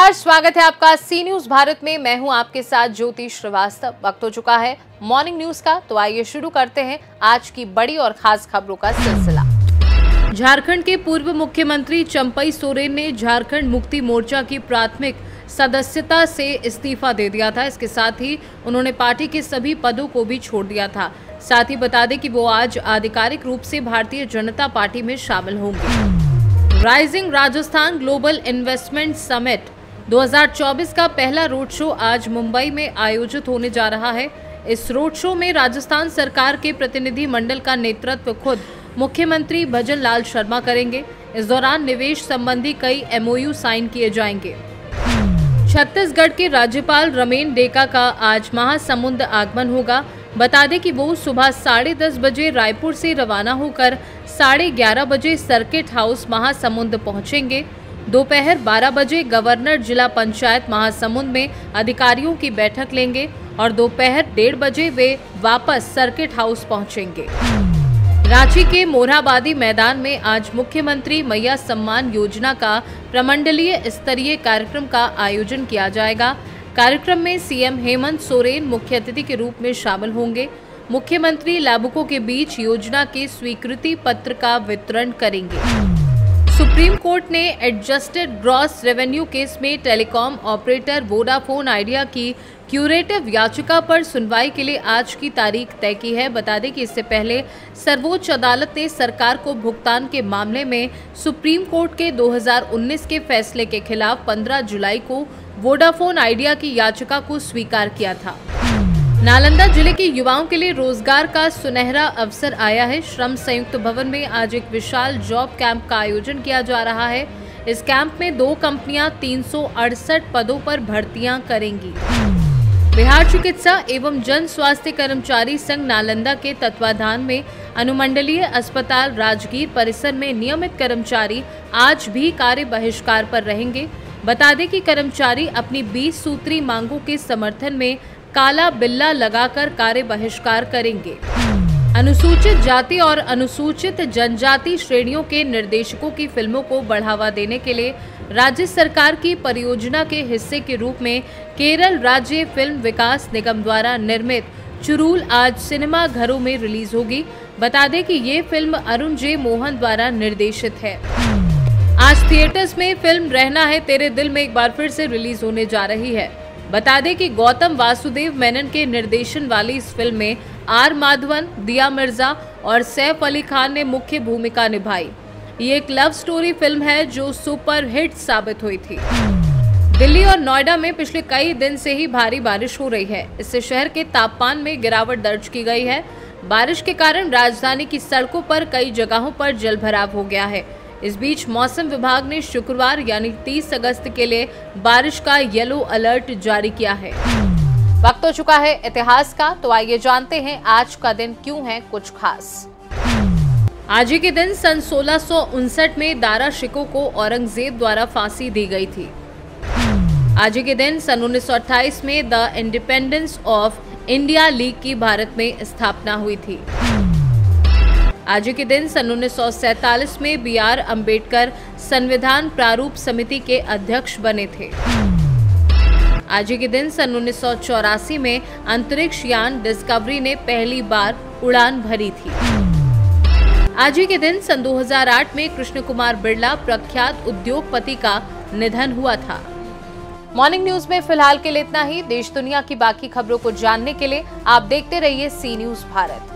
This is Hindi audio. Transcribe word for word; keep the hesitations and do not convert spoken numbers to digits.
नमस्कार, स्वागत है आपका सी न्यूज भारत में। मैं हूं आपके साथ ज्योति श्रीवास्तव। वक्त हो चुका है मॉर्निंग न्यूज का, तो आइए शुरू करते हैं आज की बड़ी और खास खबरों का सिलसिला। झारखंड के पूर्व मुख्यमंत्री चंपई सोरेन ने झारखंड मुक्ति मोर्चा की प्राथमिक सदस्यता से इस्तीफा दे दिया था। इसके साथ ही उन्होंने पार्टी के सभी पदों को भी छोड़ दिया था। साथ ही बता दें कि वो आज आधिकारिक रूप से भारतीय जनता पार्टी में शामिल होंगे। Rising Rajasthan global investment summit दो हज़ार चौबीस का पहला रोड शो आज मुंबई में आयोजित होने जा रहा है। इस रोड शो में राजस्थान सरकार के प्रतिनिधि मंडल का नेतृत्व खुद मुख्यमंत्री भजन लाल शर्मा करेंगे। इस दौरान निवेश संबंधी कई एमओयू साइन किए जाएंगे। छत्तीसगढ़ के राज्यपाल रमेन डेका का आज महासमुंद आगमन होगा। बता दें कि वो सुबह साढ़े दस बजे रायपुर से रवाना होकर साढ़े ग्यारह बजे सर्किट हाउस महासमुंद पहुंचेंगे। दोपहर बारह बजे गवर्नर जिला पंचायत महासमुंद में अधिकारियों की बैठक लेंगे और दोपहर डेढ़ बजे वे वापस सर्किट हाउस पहुंचेंगे। रांची के मोरहाबादी मैदान में आज मुख्यमंत्री मैया सम्मान योजना का प्रमंडलीय स्तरीय कार्यक्रम का आयोजन किया जाएगा। कार्यक्रम में सीएम हेमंत सोरेन मुख्य अतिथि के रूप में शामिल होंगे। मुख्यमंत्री लाभुकों के बीच योजना के स्वीकृति पत्र का वितरण करेंगे। सुप्रीम कोर्ट ने एडजस्टेड ग्रॉस रेवेन्यू केस में टेलीकॉम ऑपरेटर वोडाफोन आइडिया की क्यूरेटिव याचिका पर सुनवाई के लिए आज की तारीख तय की है। बता दें कि इससे पहले सर्वोच्च अदालत ने सरकार को भुगतान के मामले में सुप्रीम कोर्ट के दो हज़ार उन्नीस के फैसले के खिलाफ पंद्रह जुलाई को वोडाफोन आइडिया की याचिका को स्वीकार किया था। नालंदा जिले के युवाओं के लिए रोजगार का सुनहरा अवसर आया है। श्रम संयुक्त भवन में आज एक विशाल जॉब कैंप का आयोजन किया जा रहा है। इस कैंप में दो कंपनियां तीन सौ अड़सठ पदों पर भर्तियां करेंगी। बिहार चिकित्सा एवं जन स्वास्थ्य कर्मचारी संघ नालंदा के तत्वाधान में अनुमंडलीय अस्पताल राजगीर परिसर में नियमित कर्मचारी आज भी कार्य बहिष्कार पर रहेंगे। बता दें कि कर्मचारी अपनी बीस सूत्री मांगों के समर्थन में काला बिल्ला लगाकर कार्य बहिष्कार करेंगे। अनुसूचित जाति और अनुसूचित जनजाति श्रेणियों के निर्देशकों की फिल्मों को बढ़ावा देने के लिए राज्य सरकार की परियोजना के हिस्से के रूप में केरल राज्य फिल्म विकास निगम द्वारा निर्मित चुरूल आज सिनेमा घरों में रिलीज होगी। बता दें कि ये फिल्म अरुण जे मोहन द्वारा निर्देशित है। आज थिएटर्स में फिल्म रहना है तेरे दिल में एक बार फिर से रिलीज होने जा रही है। बता दें कि गौतम वासुदेव मेनन के निर्देशन वाली इस फिल्म में आर माधवन, दिया मिर्जा और सैफ अली खान ने मुख्य भूमिका निभाई। ये एक लव स्टोरी फिल्म है जो सुपर हिट साबित हुई थी। दिल्ली और नोएडा में पिछले कई दिन से ही भारी बारिश हो रही है। इससे शहर के तापमान में गिरावट दर्ज की गई है। बारिश के कारण राजधानी की सड़कों पर कई जगहों पर जलभराव हो गया है। इस बीच मौसम विभाग ने शुक्रवार यानी तीस अगस्त के लिए बारिश का येलो अलर्ट जारी किया है। वक्त हो चुका है इतिहास का, तो आइए जानते हैं आज का दिन क्यों है कुछ खास। आज ही के दिन सन सोलह सौ उनसठ में दारा शिकोह को औरंगजेब द्वारा फांसी दी गई थी। आज ही के दिन सन उन्नीस सौ अट्ठाईस में the independence of India league की भारत में स्थापना हुई थी। आज के दिन सन उन्नीस सौ सैंतालीस में बी आर अम्बेडकर संविधान प्रारूप समिति के अध्यक्ष बने थे। आज के दिन सन उन्नीस सौ चौरासी में अंतरिक्ष यान डिस्कवरी ने पहली बार उड़ान भरी थी। आज के दिन सन दो हज़ार आठ में कृष्ण कुमार बिरला प्रख्यात उद्योगपति का निधन हुआ था। मॉर्निंग न्यूज में फिलहाल के लिए इतना ही। देश दुनिया की बाकी खबरों को जानने के लिए आप देखते रहिए सी न्यूज भारत।